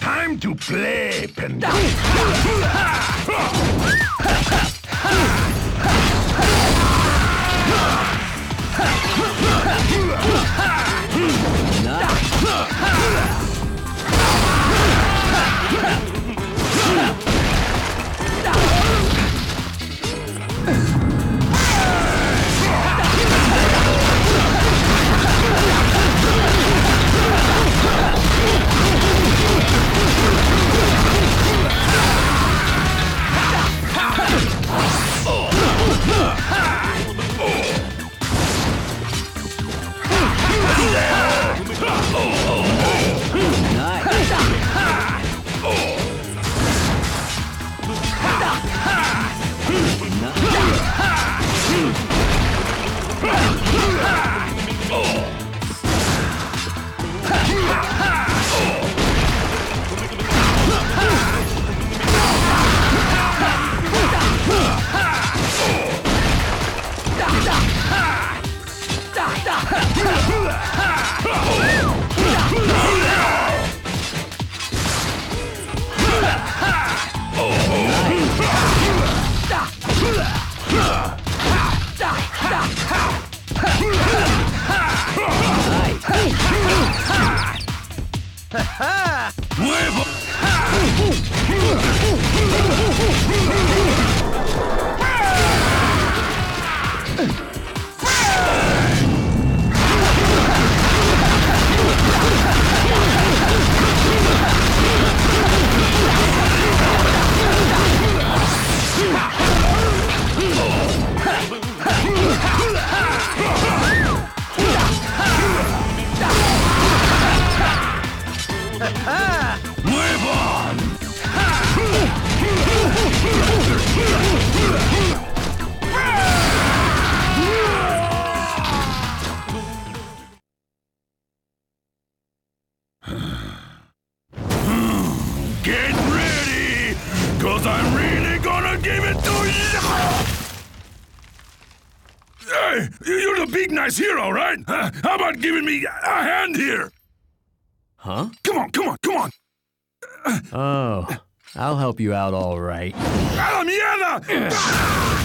Time to play, Panda. Get ready, cause I'm really gonna give it to you! Hey, you're the big nice hero, right? How about giving me a hand here? Huh? Come on, come on, come on! Oh, I'll help you out all right. ¡A la mierda!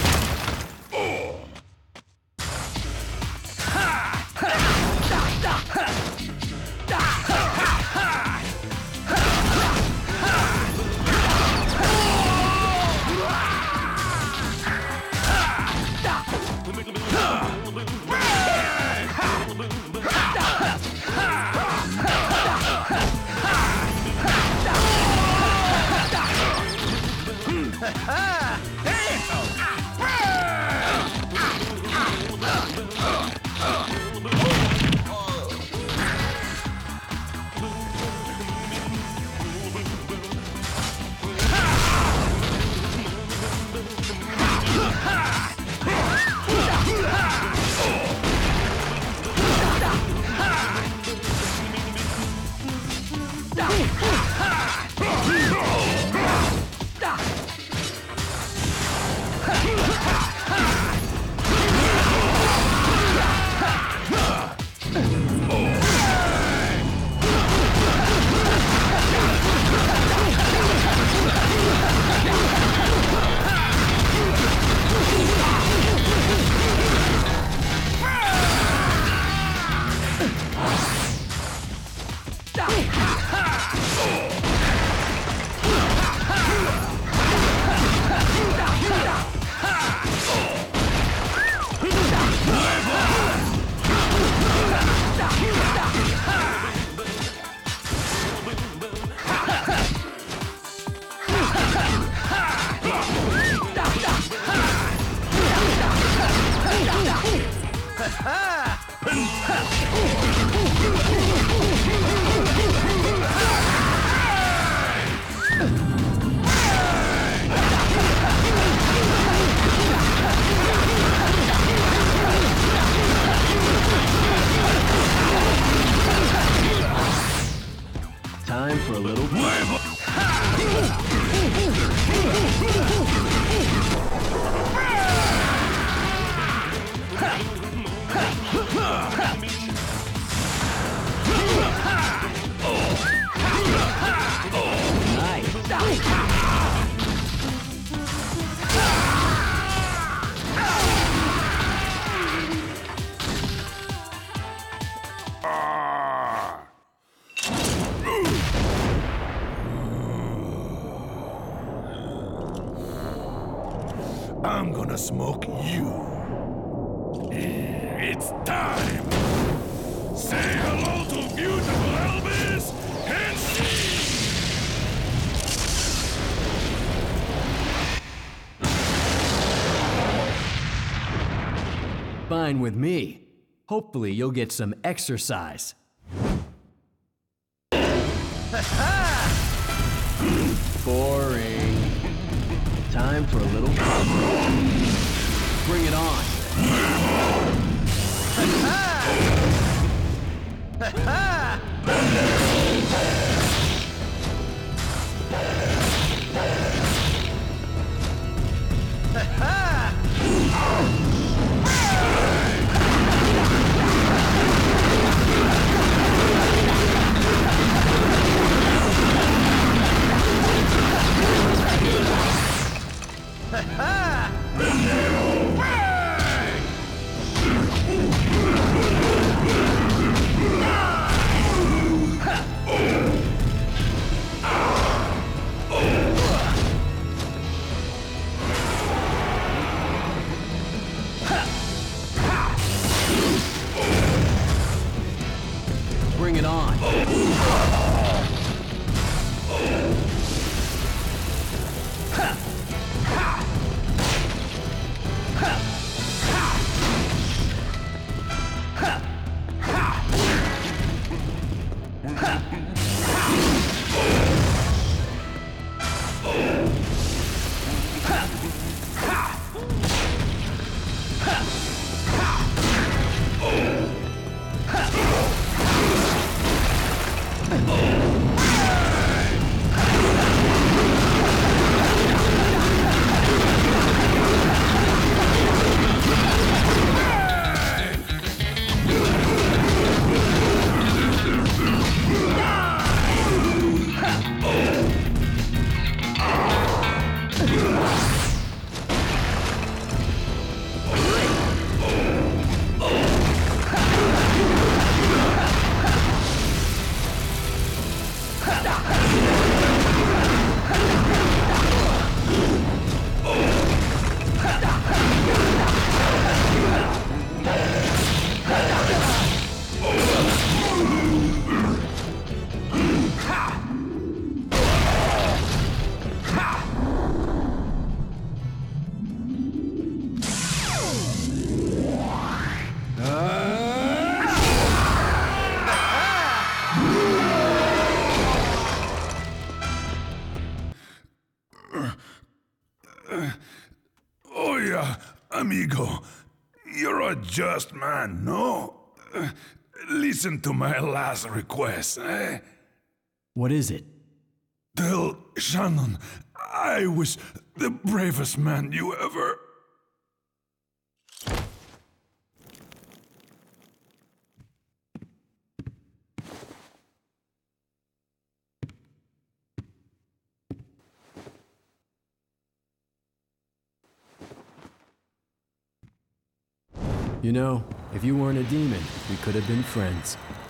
Time for a little Oh! I'm gonna smoke you. It's time! Say hello to beautiful Elvis and see! Fine with me. Hopefully you'll get some exercise. Boring. Time for a little fun. Bring it on. Bring it on. Oh yeah, amigo. You're a just man, no? Listen to my last request, eh? What is it? Tell Shannon I was the bravest man you ever... You know, if you weren't a demon, we could have been friends.